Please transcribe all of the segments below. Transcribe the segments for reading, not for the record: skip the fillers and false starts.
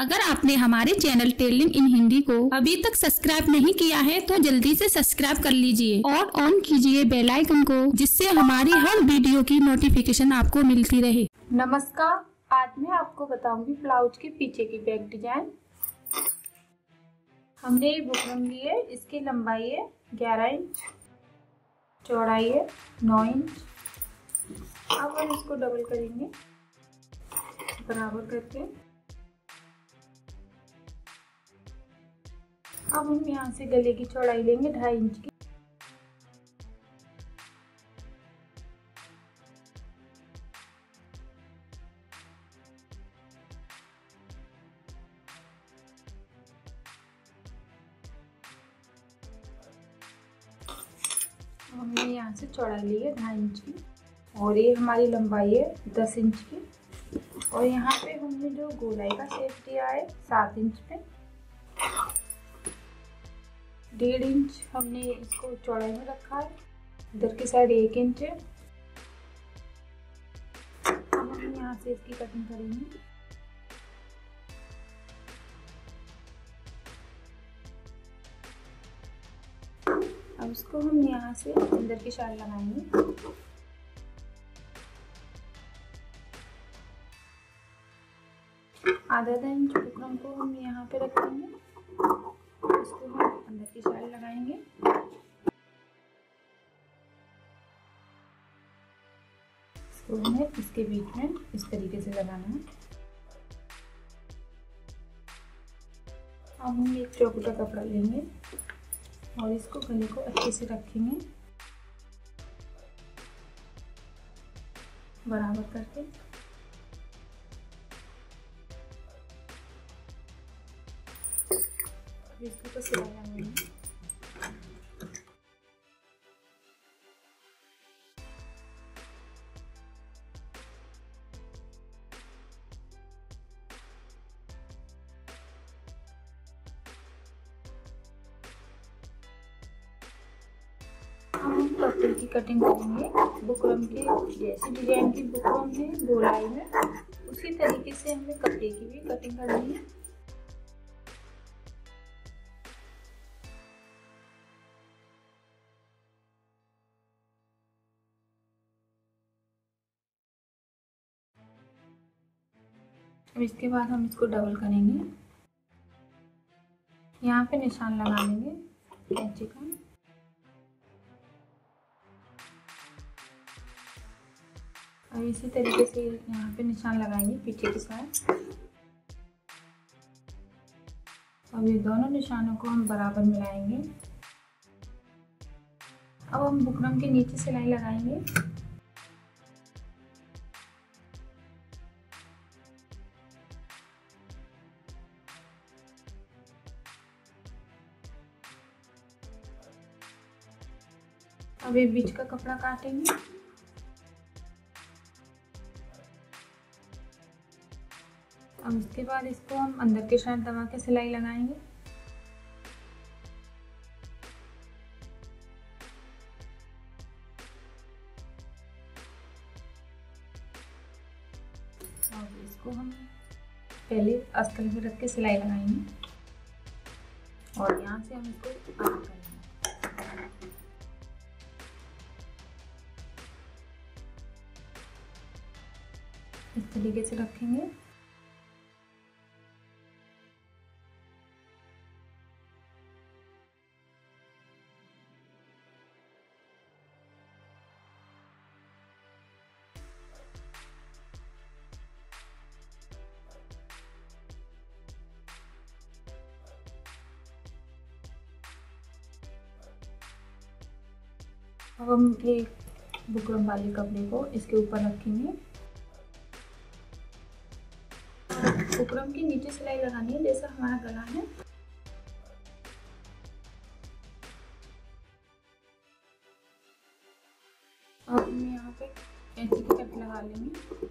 अगर आपने हमारे चैनल टेलरिंग इन हिंदी को अभी तक सब्सक्राइब नहीं किया है तो जल्दी से सब्सक्राइब कर लीजिए और ऑन कीजिए बेल आइकन को, जिससे हमारी हर वीडियो की नोटिफिकेशन आपको मिलती रहे। नमस्कार, आज मैं आपको बताऊंगी ब्लाउज के पीछे की बैक डिजाइन। हमने ये बुकरम ली है, इसकी लंबाई है 11 इंच, चौड़ाई है 9 इंच। अब हम इसको डबल करेंगे बराबर करके। अब हम यहाँ से गले की चौड़ाई लेंगे 2.5 इंच की। हमने यहाँ से चौड़ाई ली है 2.5 इंच की और ये हमारी लंबाई है 10 इंच की। और यहाँ पे हमने जो गोलाई का शेप दिया है 7 इंच पे, 1.5 इंच हमने इसको चौड़ाई में रखा है। इधर की साइड 1 इंच है। अब हम यहाँ से इसकी कटिंग करेंगे। अब इसको हम यहाँ से अंदर की साइड लगाएंगे। आधा इंच बुकरम को हम यहाँ पे रखेंगे, इसको हम अंदर की साइड लगाएंगे। इसको हमें इसके बीच में इस तरीके से लगाना है। अब हम एक चौकोटा कपड़ा लेंगे और इसको गले को अच्छे से रखेंगे बराबर करके। इसको तो सिलाई लगाएंगे। हम कपड़े की कटिंग करेंगे। बुकरम के जैसे डिजाइन की बुकरम है गोलाई में, उसी तरीके से हमें कपड़े की भी कटिंग करनी है। अब इसके बाद हम इसको डबल करेंगे। यहाँ पे निशान लगा लेंगे कैंची का। और इसी तरीके से यहाँ पे निशान लगाएंगे पीछे के साथ। अब ये दोनों निशानों को हम बराबर मिलाएंगे। अब हम बुकरम के नीचे सिलाई लगाएंगे। अब ये बीच का कपड़ा काटेंगे। अब इसके बाद इसको हम अंदर के साइड दबा के सिलाई लगाएंगे। और इसको हम पहले अस्तर पे रख के सिलाई लगाएंगे और यहाँ से हम इसको आगे करेंगे। इस तरीके से रखेंगे। अब हम एक बुकरम वाले कपड़े को इसके ऊपर रखेंगे। बुकरम के नीचे सिलाई लगानी है जैसा हमारा गला है। अब हम यहाँ पे कैंची की कट लगा लेंगे।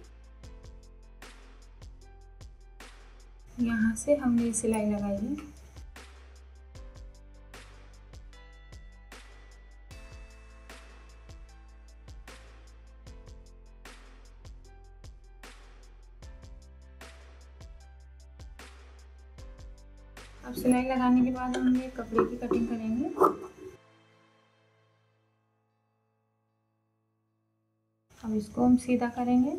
यहाँ से हमने सिलाई लगाई है। अब सिलाई लगाने के बाद हम ये कपड़े की कटिंग करेंगे। अब इसको हम सीधा करेंगे।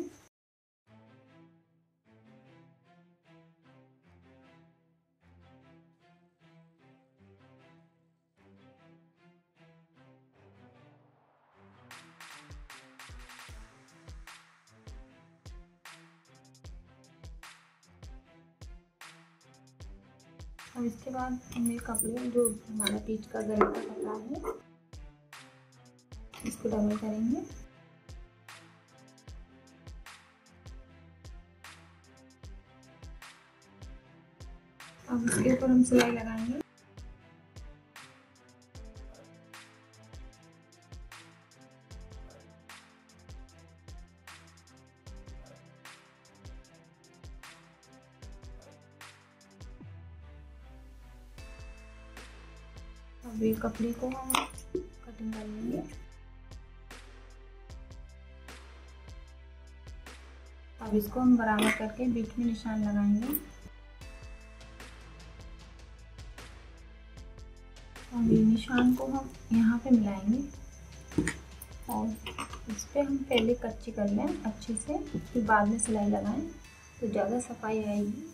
अब इसके बाद हम ये कपड़े जो हमारा पीच का गले का कपड़ा है इसको डबल करेंगे। अब इसके ऊपर हम सिलाई लगाएंगे। अब ये कपड़े को हम कटिंग कर लेंगे। अब इसको हम बराबर करके बीच में निशान लगाएंगे। अब ये निशान को हम यहाँ पे मिलाएंगे और इस पे हम पहले कच्ची कर लें अच्छे से, फिर बाद में सिलाई लगाएं तो ज़्यादा सफाई आएगी।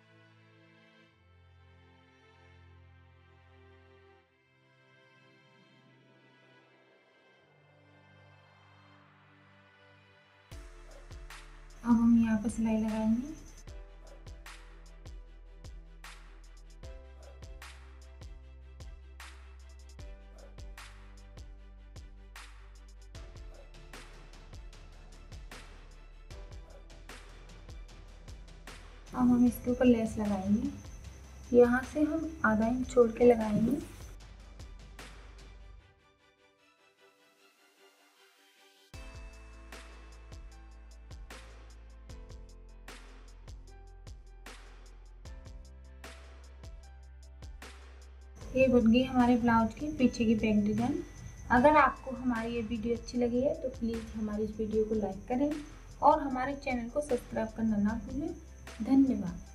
अब हम यहाँ पर सिलाई लगाएंगे। अब हम इसके ऊपर लेस लगाएंगे। यहाँ से हम आधा इंच छोड़ के लगाएंगे। ये बन गई हमारे ब्लाउज की पीछे की बैक डिजाइन। अगर आपको हमारी ये वीडियो अच्छी लगी है तो प्लीज़ हमारी इस वीडियो को लाइक करें और हमारे चैनल को सब्सक्राइब करना ना भूलें। धन्यवाद।